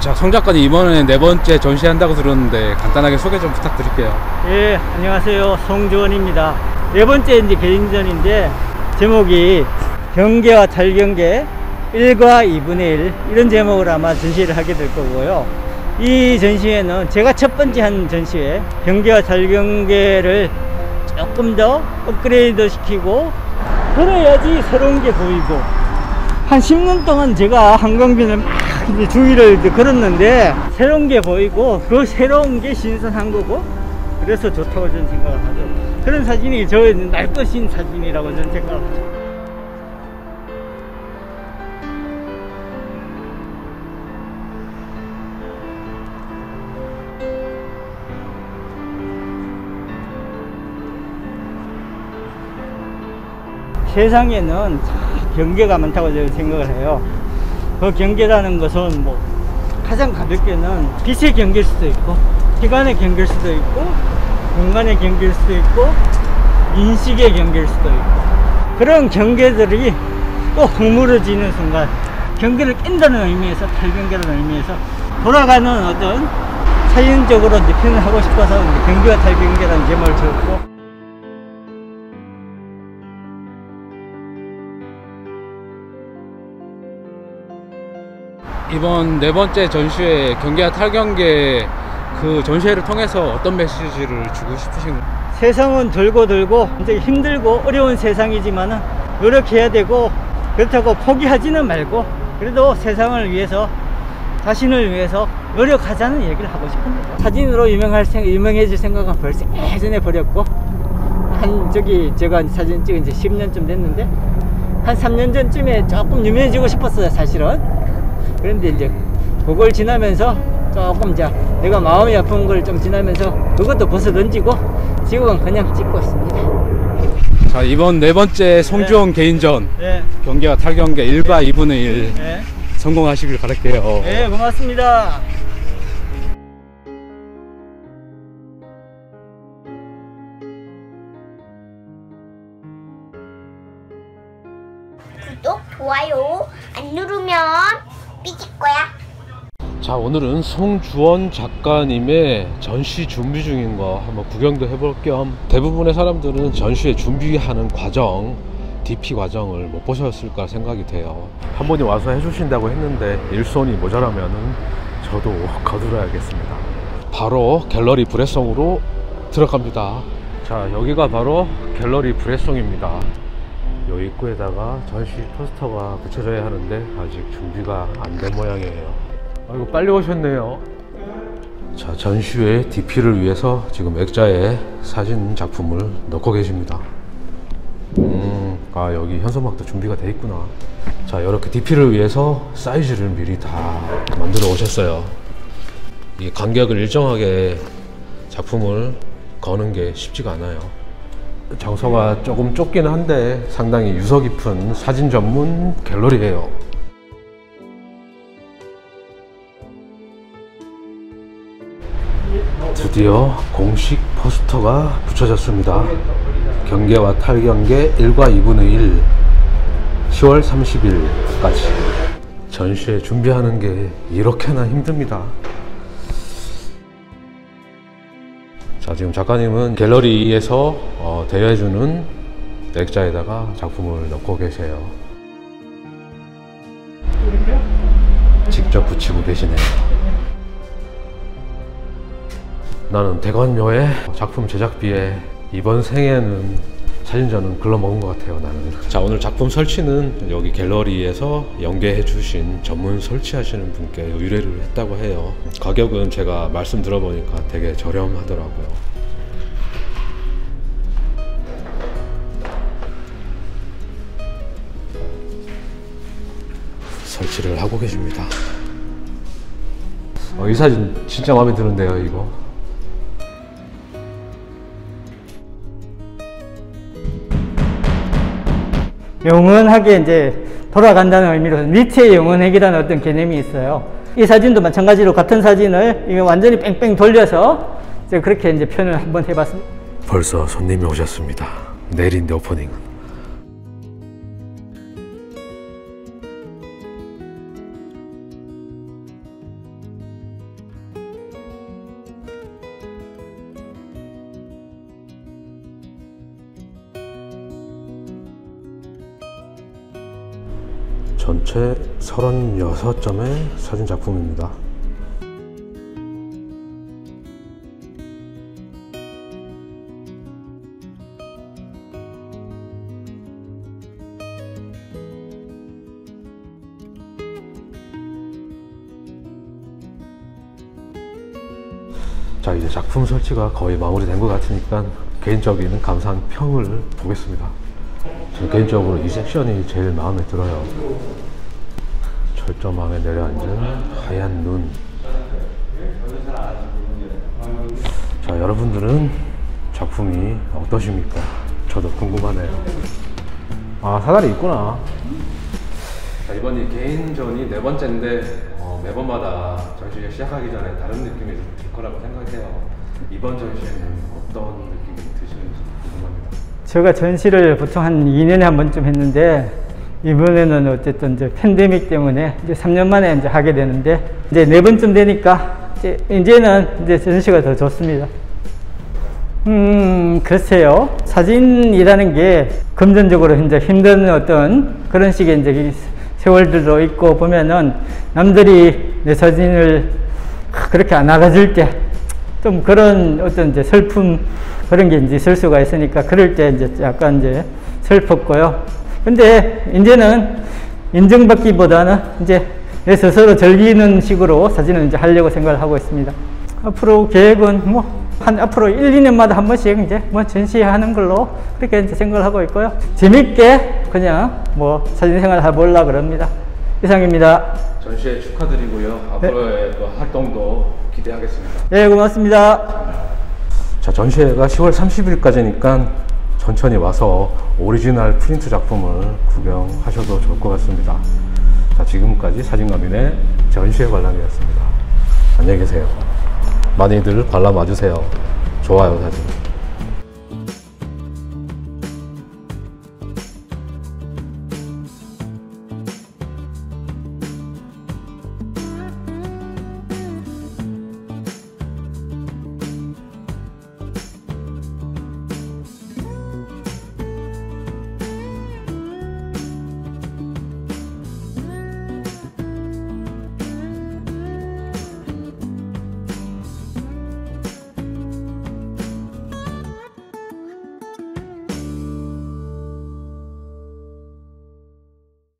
자, 송 작가님 이번에 4번째 전시한다고 들었는데 간단하게 소개 좀 부탁드릴게요. 예, 안녕하세요. 송주원입니다. 4번째 이제 개인전인데 제목이 경계와 탈경계 1과 2분의 1 이런 제목으로 아마 전시를 하게 될 거고요. 이 전시회는 제가 첫 번째 한 전시회 경계와 탈경계를 조금 더 업그레이드 시키고 그래야지 새로운 게 보이고, 한 10년 동안 제가 한강변을 막 이제 주위를 걸었는데 새로운 게 보이고 그 새로운 게 신선한 거고, 그래서 좋다고 저는 생각을 하죠. 그런 사진이 저의 날 것인 사진이라고 저는 생각을 하죠. 세상에는 경계가 많다고 저는 생각을 해요. 그 경계라는 것은 뭐 가장 가볍게는 빛의 경계일 수도 있고, 시간의 경계일 수도 있고, 공간의 경계일 수도 있고, 인식의 경계일 수도 있고, 그런 경계들이 또 허물어지는 순간 경계를 깬다는 의미에서, 탈경계라는 의미에서 돌아가는 어떤 사진적으로 이제 표현을 하고 싶어서 경계와 탈경계라는 제목을 지었고, 이번 4번째 전시회 경계와 탈경계 그 전시회를 통해서 어떤 메시지를 주고 싶으신? 세상은 돌고 굉장히 힘들고 어려운 세상이지만은 노력해야 되고, 그렇다고 포기하지는 말고 그래도 세상을 위해서, 자신을 위해서 노력하자는 얘기를 하고 싶습니다. 사진으로 유명해질 생각은 벌써 예전에 버렸고, 제가 사진 찍은 지 10년쯤 됐는데 한 3년 전쯤에 조금 유명해지고 싶었어요, 사실은. 그런데 이제 그걸 지나면서 조금 이제 내가 마음이 아픈 걸 좀 지나면서 그것도 벗어 던지고 지금은 그냥 찍고 있습니다. 자, 이번 4번째 송주원 개인전 경계와 탈경계 1과 2분의 1 성공하시길 바랄게요. 네, 고맙습니다. 구독, 좋아요 안 누르면 삐질 거야. 자, 오늘은 송주원 작가님의 전시 준비 중인 거 한번 구경도 해볼 겸, 대부분의 사람들은 전시회 준비하는 과정, DP 과정을 못 보셨을까 생각이 돼요. 한 분이 와서 해주신다고 했는데 일손이 모자라면은 저도 거들어야겠습니다. 바로 갤러리 브레송으로 들어갑니다. 자, 여기가 바로 갤러리 브레송입니다. 요 입구에다가 전시 포스터가 붙여져야 하는데 아직 준비가 안 된 모양이에요. 아이고, 빨리 오셨네요. 자, 전시회 DP를 위해서 지금 액자에 사진 작품을 넣고 계십니다. 여기 현수막도 준비가 돼 있구나. 자, 이렇게 DP를 위해서 사이즈를 미리 다 만들어 오셨어요. 이 간격을 일정하게 작품을 거는 게 쉽지가 않아요. 장소가 조금 좁긴 한데 상당히 유서 깊은 사진 전문 갤러리예요. 드디어 공식 포스터가 붙여졌습니다. 경계와 탈경계 1과 2분의 1 10월 30일까지 전시회 준비하는 게 이렇게나 힘듭니다. 자, 지금 작가님은 갤러리에서 대여해주는 액자에다가 작품을 넣고 계세요. 직접 붙이고 계시네요. 나는 대관료에 작품 제작비에 이번 생에는 사진전은 글러먹은 것 같아요, 나는. 자, 오늘 작품 설치는 여기 갤러리에서 연계해 주신 전문 설치하시는 분께 의뢰를 했다고 해요. 가격은 제가 말씀 들어보니까 되게 저렴하더라고요. 설치를 하고 계십니다. 이 사진 진짜 마음에 드는데요, 이거. 영원하게 이제 돌아간다는 의미로 니체의 영원획이라는 어떤 개념이 있어요. 이 사진도 마찬가지로 같은 사진을 이게 완전히 뺑뺑 돌려서 이제 그렇게 이제 표현을 한번 해봤습니다. 벌써 손님이 오셨습니다. 내일인데 오프닝은. 전체 36점의 사진 작품입니다. 자, 이제 작품 설치가 거의 마무리된 것 같으니까 개인적인 감상 평을 보겠습니다. 저는 개인적으로 이 섹션이 제일 마음에 들어요. 철조망에 내려앉은 하얀 눈. 자, 여러분들은 작품이 어떠십니까? 저도 궁금하네요. 아, 사다리 있구나. 자, 이번이 개인전이 4번째인데 매번마다 전시회 시작하기 전에 다른 느낌이 들 거라고 생각해요. 이번 전시회는 어떤 느낌이 드시는지 궁금합니다. 제가 전시를 보통 한 2년에 한 번쯤 했는데, 이번에는 어쨌든 이제 팬데믹 때문에 이제 3년 만에 이제 하게 되는데, 이제 4번쯤 되니까 이제는 이제 전시가 더 좋습니다. 글쎄요. 사진이라는 게 금전적으로 이제 힘든 어떤 그런 식의 이제 세월들도 있고 보면은, 남들이 내 사진을 그렇게 안 알아줄 때 좀 그런 어떤 이제 슬픔 그런 게 이제 있을 수가 있으니까, 그럴 때 이제 약간 이제 슬펐고요. 근데 이제는 인정받기보다는 이제 내 스스로 즐기는 식으로 사진을 이제 하려고 생각을 하고 있습니다. 앞으로 계획은 앞으로 1, 2년마다 한 번씩 이제 전시하는 걸로 그렇게 이제 생각을 하고 있고요. 재밌게 그냥 사진 생활 해보려고 그럽니다. 이상입니다. 전시회 축하드리고요. 앞으로의 또 활동도 기대하겠습니다. 네, 고맙습니다. 자, 전시회가 10월 30일까지니까 천천히 와서 오리지널 프린트 작품을 구경하셔도 좋을 것 같습니다. 자, 지금까지 사진가민의 전시회 관람이었습니다. 안녕히 계세요. 많이들 관람 와주세요. 좋아요 사진.